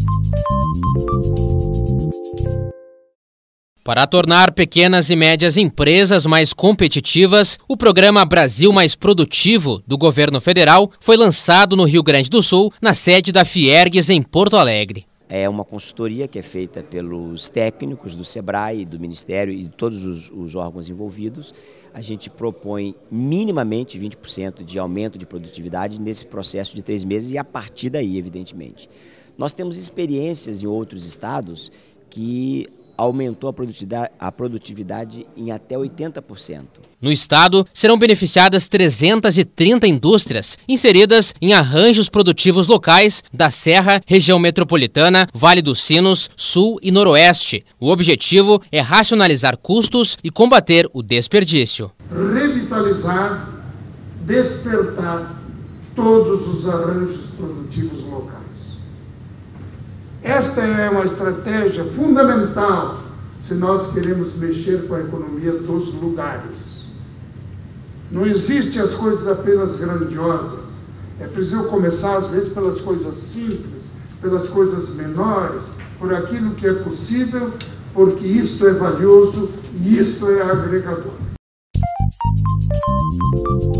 Para tornar pequenas e médias empresas mais competitivas, o programa Brasil Mais Produtivo do governo federal foi lançado no Rio Grande do Sul, na sede da Fiergues, em Porto Alegre. É uma consultoria que é feita pelos técnicos do SEBRAE, do Ministério e de todos os órgãos envolvidos. A gente propõe minimamente 20% de aumento de produtividade nesse processo de 3 meses e a partir daí, evidentemente. Nós temos experiências em outros estados que aumentou a produtividade em até 80%. No estado, serão beneficiadas 330 indústrias inseridas em arranjos produtivos locais da Serra, região metropolitana, Vale dos Sinos, Sul e Noroeste. O objetivo é racionalizar custos e combater o desperdício. Revitalizar, despertar todos os arranjos produtivos locais. Esta é uma estratégia fundamental se nós queremos mexer com a economia dos lugares. Não existem as coisas apenas grandiosas. É preciso começar, às vezes, pelas coisas simples, pelas coisas menores, por aquilo que é possível, porque isto é valioso e isto é agregador.